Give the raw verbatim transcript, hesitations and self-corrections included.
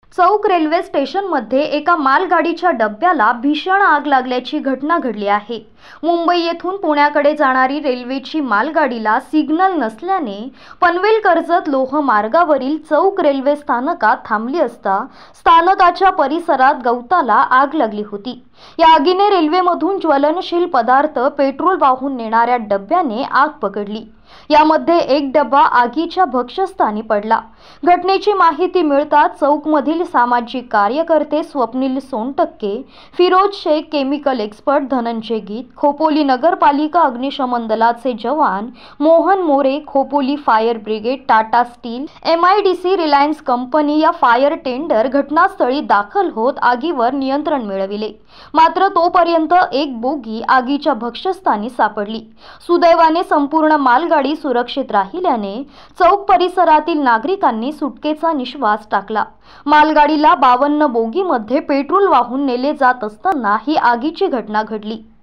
चौक railway स्टेशनमध्ये एका मालगाडीच्या डब्याला भीषण आग लागल्याची घटना घडली आहे। मुंबई येथून पुण्याकडे जाणारी रेल्वेची मालगाडीला सिग्नल नसल्याने पनवेल कर्जत लोह मार्गावरील चौक रेल्वे स्थानकात थांबली असता स्थानकाच्या परिसरात गवताला आग लागली होती। या आगीने रेल्वेमधून ज्वलनशील पदार्थ पेट्रोल वाहून नेणाऱ्या डब्याने आग पकडली। यामध्ये एक डबा आगीच्या भक्ष्यस्थानी पडला। घटनेची माहिती मिळताच चौकमधील सामाजिक कार्यकर्ते स्वप्नील सोनटक्के, फिरोज शेख, केमिकल एक्सपर्ट धनंजय गीत, खोपोली नगरपालिका अग्निशमन दलाचे जवान Mohan More, Khopoli fire brigade, Tata Steel, MIDC, Reliance company या फायर टेंडर घटनास्थळी दाखल होत आगीवर नियंत्रण मिळविले। मात्र तोपर्यंत एक बोगी आगीच्या भक्ष्यस्थानी सापडली। सुदैवाने संपूर्ण मालगाडी सुरक्षित राहिल्याने चौक परिसरातील नागरिकांनी सुटकेचा निश्वास टाकला। मालगाडीला बावन्न बोगीमध्ये पेट्रोल वाहून नेले जात असताना ही आगीची घटना घडली।